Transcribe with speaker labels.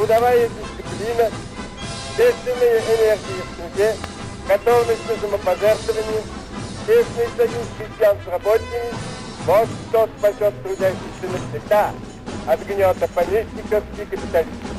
Speaker 1: трудовая дисциплина, общественные энергии в труде, готовность к самопожертвованию, тесный союз крестьян с рабочими, вот что спасет трудящихся навсегда от гнета помещиков и капиталистов.